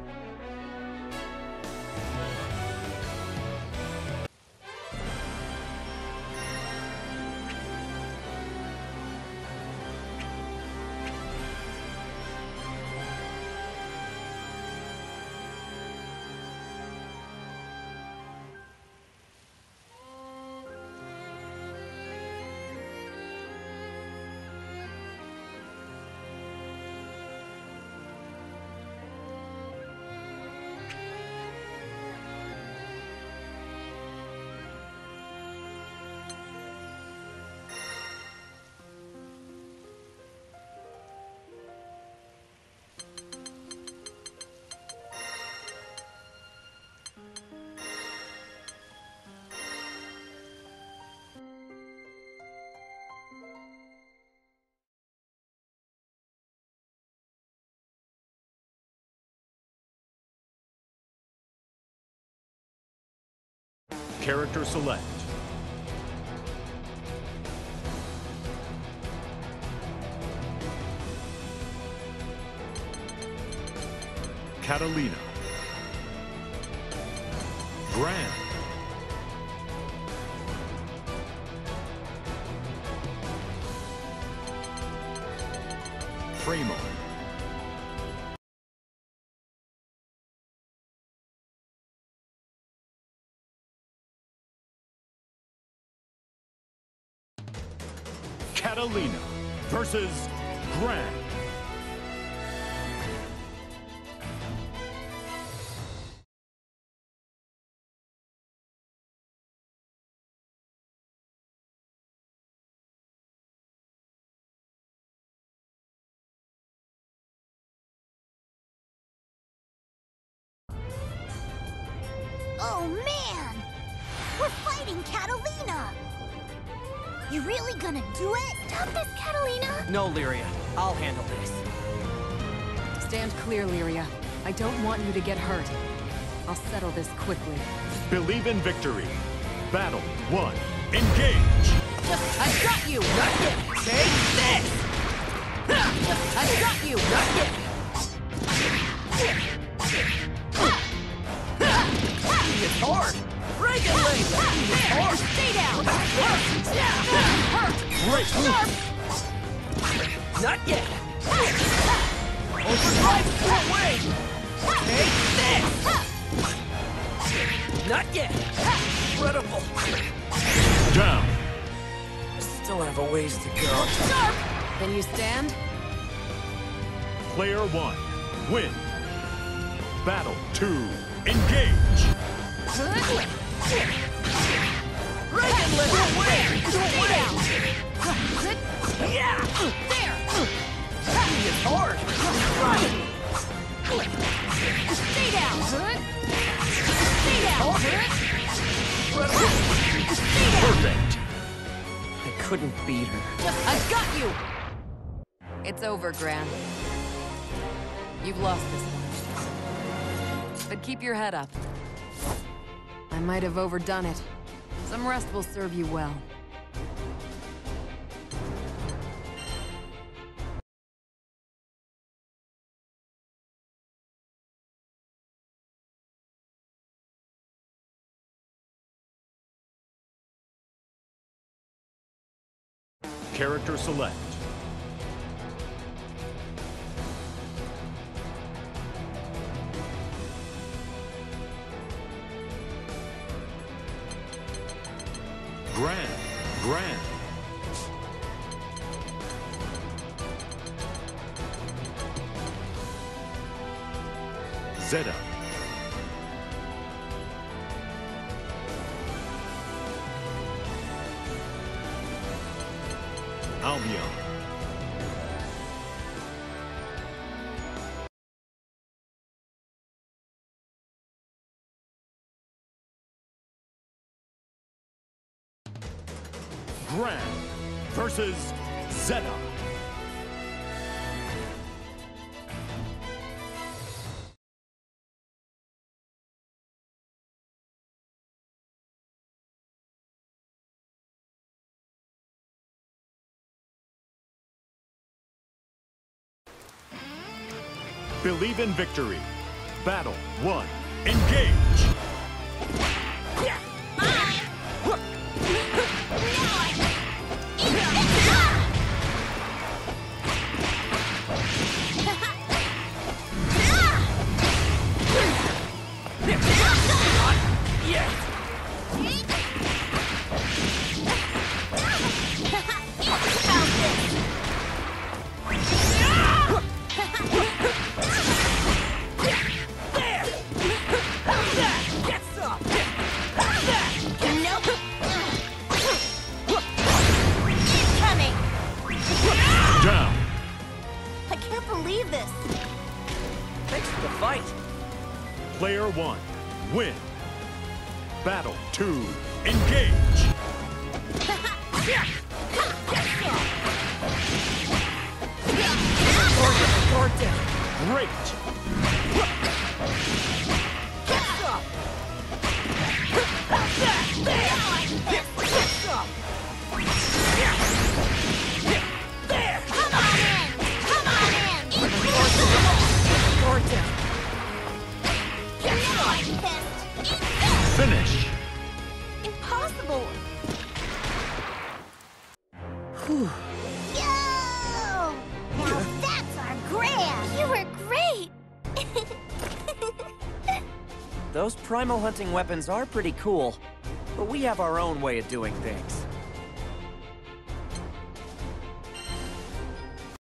Character select. Catalina. Gran. Framo. Catalina versus Gran. Oh man! We're fighting Catalina! You really gonna do it? Stop this, Catalina! No, Lyria. I'll handle this. Stand clear, Lyria. I don't want you to get hurt. I'll settle this quickly. Believe in victory. Battle 1. Engage! I got you! Not yet! Take this! I got you! Not yet! It's hard! Dragon Link! It's hard! Stay down! Great! Not yet! Overdrive full way! Take this! Not yet! Incredible! Down! Still have a ways to go. Sharp! Then you stand? Player 1. Win. Battle 2. Engage! Dragon Link! Away! Away! Yeah! There! It's hard! Right! Stay down! Stay down! Stay down! Perfect! I couldn't beat her. I got you! It's over, Gran. You've lost this one. But keep your head up. I might have overdone it. Some rest will serve you well. Character select. Gran. Zeta. Albion. Gran versus Zeta. Believe in victory. Battle 1. Engage! Down! I can't believe this. Thanks for the fight. Player 1. Win! Battle 2. Engage! Great! Finish! Impossible! Whew. Yo! Now that's our grand! You were great! Those primal hunting weapons are pretty cool, but we have our own way of doing things.